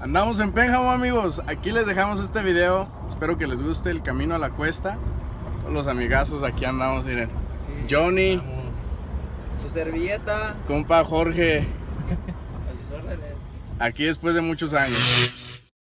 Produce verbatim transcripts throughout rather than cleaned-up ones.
Andamos en Pénjamo, amigos. Aquí les dejamos este video. Espero que les guste el camino a la cuesta. Todos los amigazos aquí andamos, miren. Aquí Johnny, estamos. Su servilleta, compa Jorge. A sus órdenes. Aquí después de muchos años.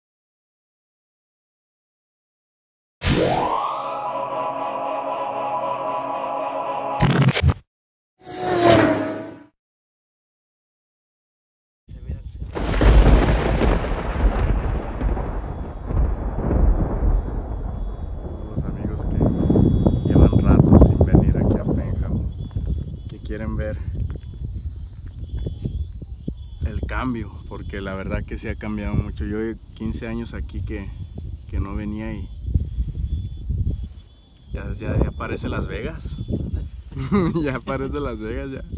Quieren ver el cambio, porque la verdad que sí ha cambiado mucho. Yo quince años aquí que, que no venía y ya, ya, ya parece Las Vegas. Ya parece Las Vegas ya.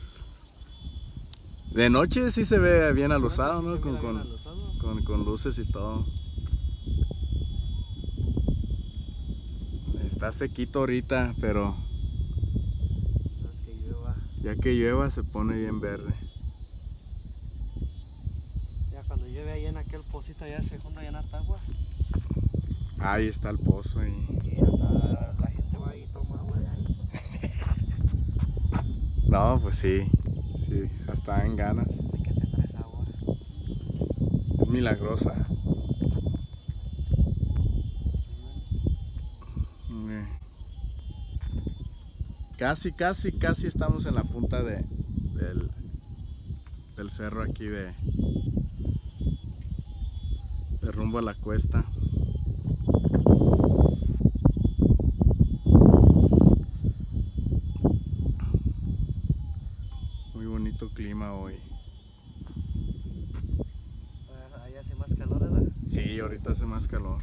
De noche sí se ve bien alusado, ¿no? Con, con, con, con luces y todo. Está sequito ahorita, pero ya que llueva se pone bien verde. Ya cuando llueve ahí en aquel pocito ya se junta llenar de agua. Ahí está el pozo y y hasta la gente va y toma agua de ahí. No, pues sí, sí, hasta en ganas. Hay que tener esa agua. Es milagrosa. Casi, casi, casi estamos en la punta de, del, del cerro aquí de, de rumbo a la cuesta. Muy bonito clima hoy. Ahí hace más calor, ¿verdad? Sí, ahorita hace más calor.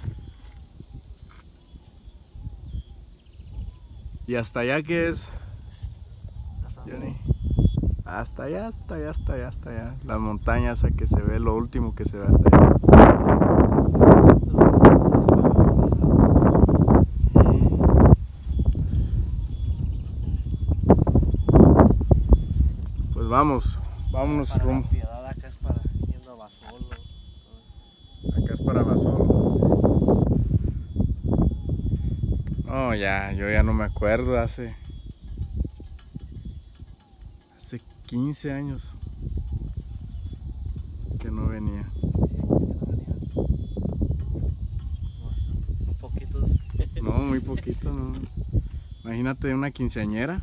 ¿Y hasta allá qué es, Johnny? Hasta allá, hasta allá, hasta allá, hasta allá. Las montañas, a que se ve lo último que se ve hasta allá. Pues vamos, vámonos rumbo. Acá es para yendo a Basolo. Acá es para Basolo. No, ya, yo ya no me acuerdo, hace, hace quince años que no venía. Un poquito. No, muy poquito, no. Imagínate una quinceañera.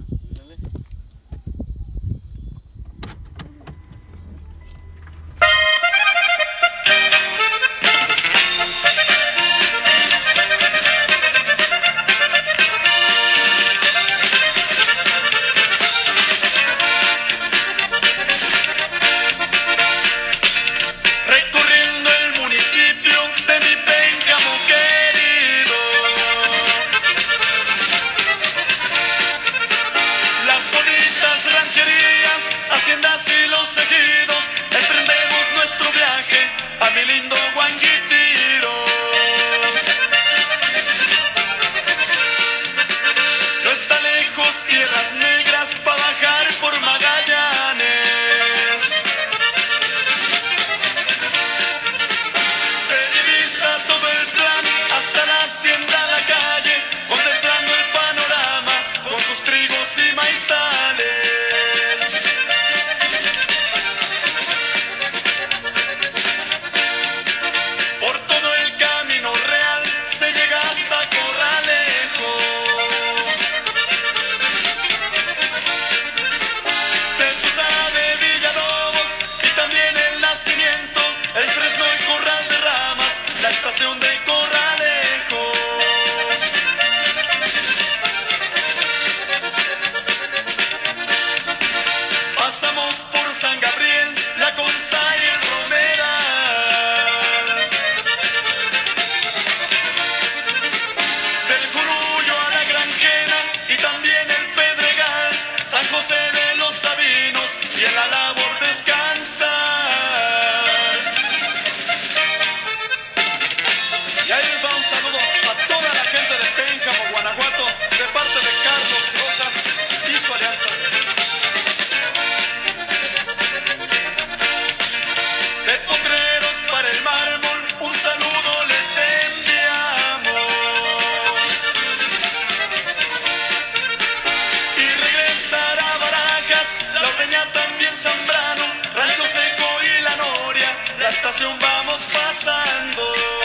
estación vamos pasando.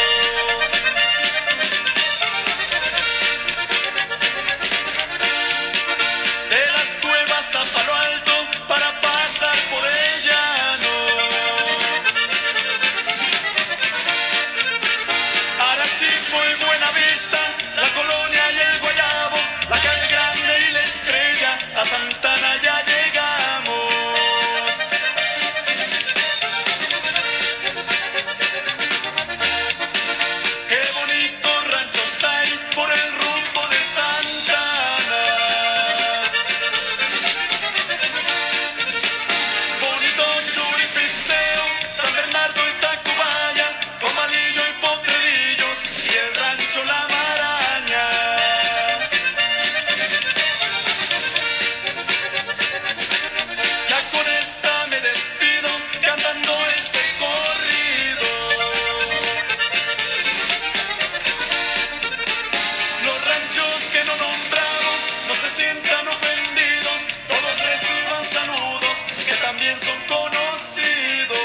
De las cuevas a Palo Alto para pasar por el llano. Arachipo y Buenavista, la Colonia y el Guayabo, la Calle Grande y la Estrella, a Santana ya llegamos. Qué bonitos ranchos hay por el rumbo de Santana. Bonito Churipitzeo, San Bernardo y Tacubaya, Comalillo y Potrerillos y el rancho La Maraña. Ya con esta me despido cantando este corrido. Los ranchos que no nombramos no se sientan ofendidos, todos reciban saludos que también son conocidos.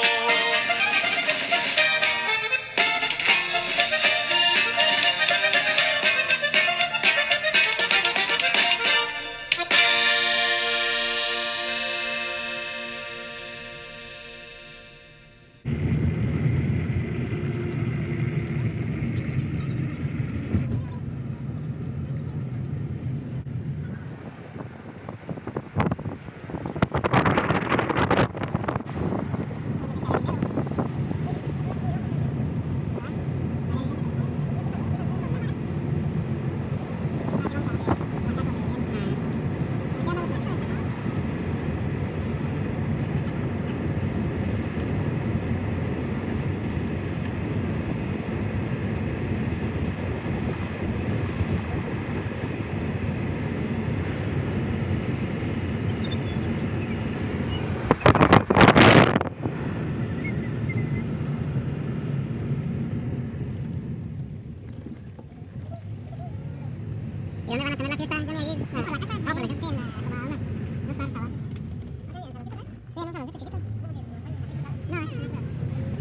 ¿Y dónde van a tener la fiesta, Johnny, allí? Ah, por la casa. Ah, por la casa, sí, en la, como a unas, unas cuadras para abajo. Sí, en un saloncito chiquito. No, ese es otro.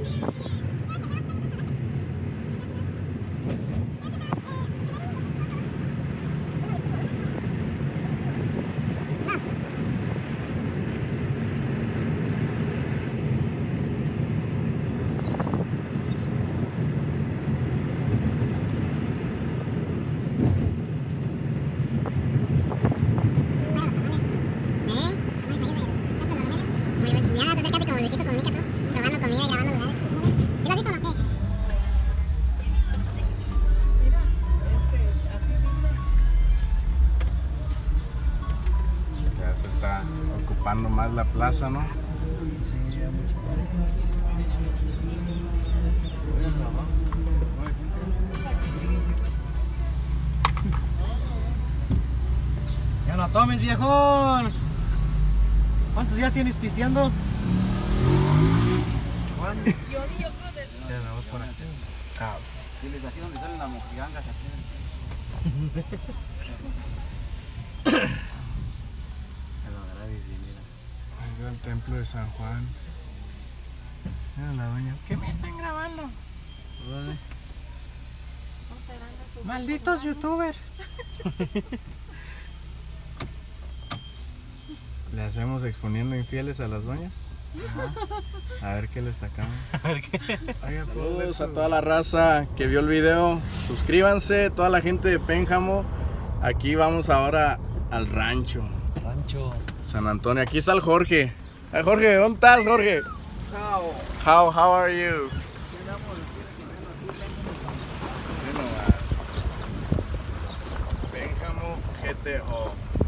Ya se está ocupando más la plaza, ¿no? Sí, ya mucho. Ya no tomes, viejón. ¿Cuántos días tienes pisteando? Juan. Yo, yo creo de... Ya me voy por aquí. Ah, Diles aquí donde salen las mojigangas aquí. Ahí va el templo de San Juan. Mira la doña. ¿Qué me están grabando? Malditos youtubers. ¿Le hacemos exponiendo infieles a las doñas? Ajá. A ver qué le sacamos. a ver qué. Oiga, saludos a toda la raza que vio el video. Suscríbanse, toda la gente de Pénjamo. Aquí vamos ahora al rancho Rancho. San Antonio. Aquí está el Jorge. Hey, Jorge, ¿dónde estás, Jorge? How? How, how are you? Pénjamo G T O.